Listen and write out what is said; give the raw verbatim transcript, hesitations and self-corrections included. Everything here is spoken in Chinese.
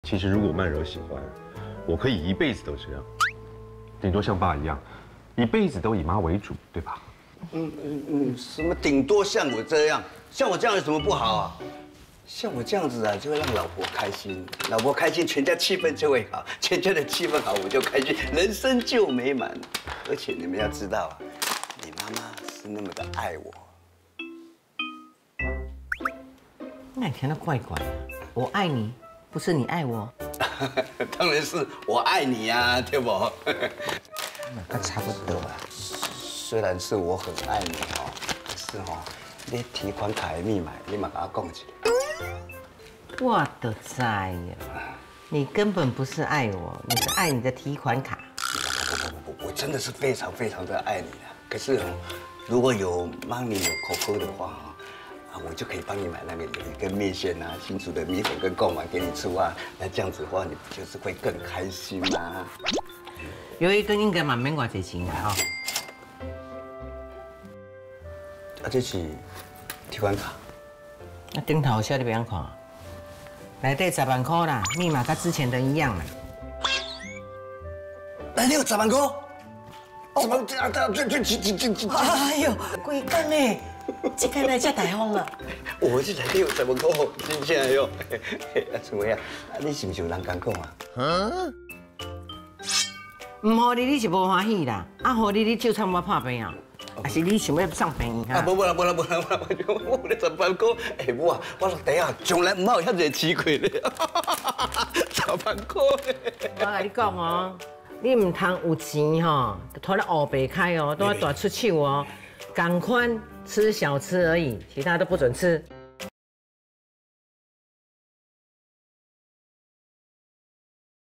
其实如果曼柔喜欢，我可以一辈子都这样，顶多像爸一样，一辈子都以妈为主，对吧？ 嗯嗯嗯，什么顶多像我这样，像我这样有什么不好啊？像我这样子啊，就会让老婆开心，老婆开心，全家气氛就会好，全家的气氛好，我就开心，人生就美满。而且你们要知道啊，你妈妈是那么的爱我。 那你听得怪怪的，我爱你，不是你爱我。 当然是我爱你呀，对不？ 那差不多啊。 虽然是我很爱你哦，可是哦，你提款卡的密码你嘛给我讲一下。 我都知呀，你根本不是爱我，你是爱你的提款卡。 不不不不，我真的是非常非常的爱你的。可是哦，如果有妈咪有口口的话啊，我就可以帮你买那个有一根面线啊，新煮的米粉跟贡丸给你吃啊。那这样子的话，你不就是会更开心吗？ 有一根应该嘛免偌济钱啦吼。 啊，这是提款卡。 那顶头写你别样看，内底十万块啦，密码跟之前的一样啦。 内底有十万块？十万这啊这这这这这这！ 哎呦，贵干嘞！这个来才大方了。 我这内底有十万块，真正哟！啊，怎么样？啊，你是不是有人讲讲啊？嗯。 唔好你，你是无欢喜啦。啊，好你，你就差我拍病啊。还是你想要上病院？ 啊，无无啦，无啦，无啦，无啦，我咧十万块，哎，母啊，我落地啊，从来唔好有遐济吃过咧，十万块。 我甲你讲哦，你唔通有钱吼，拖咧乌白开哦，都要大出手哦。赶快吃小吃而已，其他都不准吃。